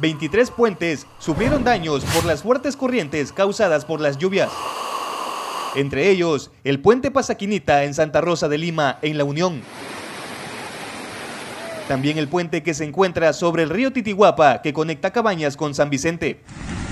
23 puentes sufrieron daños por las fuertes corrientes causadas por las lluvias. Entre ellos, el puente Pasaquinita en Santa Rosa de Lima, en La Unión. También el puente que se encuentra sobre el río Titihuapa, que conecta Cabañas con San Vicente.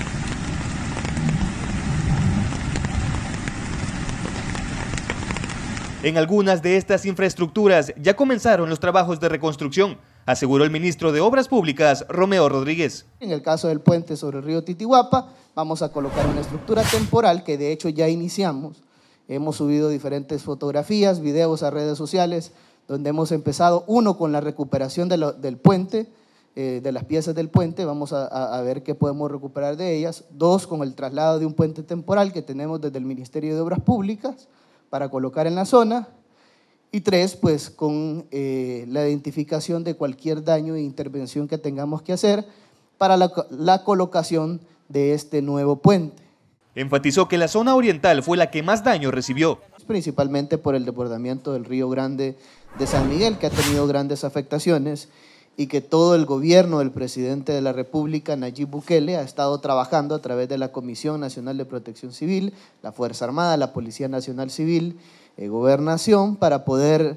En algunas de estas infraestructuras ya comenzaron los trabajos de reconstrucción, aseguró el ministro de Obras Públicas, Romeo Rodríguez. En el caso del puente sobre el río Titihuapa, vamos a colocar una estructura temporal que de hecho ya iniciamos. Hemos subido diferentes fotografías, videos a redes sociales, donde hemos empezado, uno, con la recuperación del puente, de las piezas del puente, vamos a ver qué podemos recuperar de ellas. Dos, con el traslado de un puente temporal que tenemos desde el Ministerio de Obras Públicas para colocar en la zona. Y tres, pues con la identificación de cualquier daño e intervención que tengamos que hacer para la colocación de este nuevo puente. Enfatizó que la zona oriental fue la que más daño recibió. Principalmente por el desbordamiento del Río Grande de San Miguel, que ha tenido grandes afectaciones, y que todo el gobierno del presidente de la República, Nayib Bukele, ha estado trabajando a través de la Comisión Nacional de Protección Civil, la Fuerza Armada, la Policía Nacional Civil, Gobernación, para poder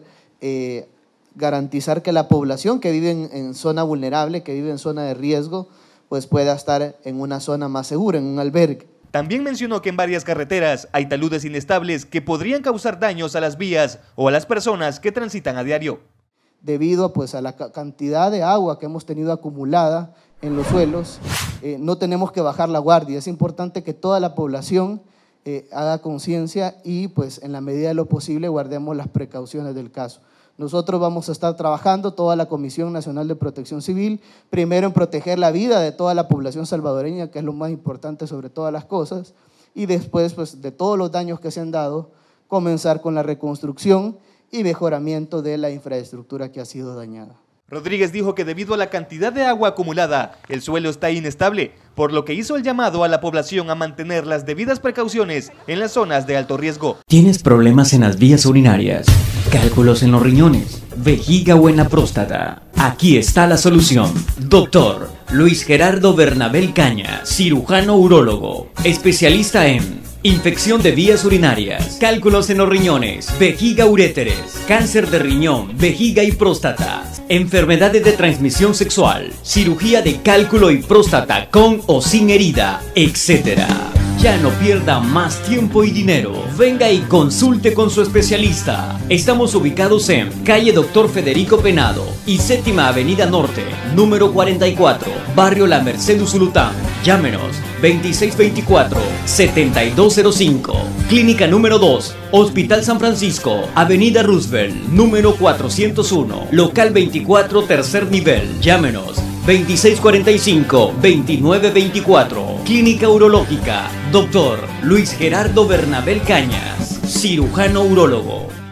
garantizar que la población que vive en zona vulnerable, que vive en zona de riesgo, pues pueda estar en una zona más segura, en un albergue. También mencionó que en varias carreteras hay taludes inestables que podrían causar daños a las vías o a las personas que transitan a diario. Debido pues a la cantidad de agua que hemos tenido acumulada en los suelos, no tenemos que bajar la guardia. Es importante que toda la población haga conciencia y pues en la medida de lo posible guardemos las precauciones del caso. Nosotros vamos a estar trabajando, toda la Comisión Nacional de Protección Civil, primero en proteger la vida de toda la población salvadoreña, que es lo más importante sobre todas las cosas, y después pues de todos los daños que se han dado, comenzar con la reconstrucción y mejoramiento de la infraestructura que ha sido dañada. Rodríguez dijo que debido a la cantidad de agua acumulada, el suelo está inestable, por lo que hizo el llamado a la población a mantener las debidas precauciones en las zonas de alto riesgo. ¿Tienes problemas en las vías urinarias, cálculos en los riñones, vejiga o en la próstata? Aquí está la solución. Doctor Luis Gerardo Bernabel Caña, cirujano urólogo, especialista en infección de vías urinarias, cálculos en los riñones, vejiga uréteres, cáncer de riñón, vejiga y próstata, enfermedades de transmisión sexual, cirugía de cálculo y próstata con o sin herida, etc. Ya no pierda más tiempo y dinero. Venga y consulte con su especialista. Estamos ubicados en calle Dr. Federico Penado y Séptima Avenida Norte, número 44, barrio La Merced Usulután. Llámenos 2624-7205. Clínica número 2, Hospital San Francisco, Avenida Roosevelt, número 401, local 24, tercer nivel. Llámenos 2645-2924. Clínica Urológica, Doctor Luis Gerardo Bernabel Cañas, cirujano urólogo.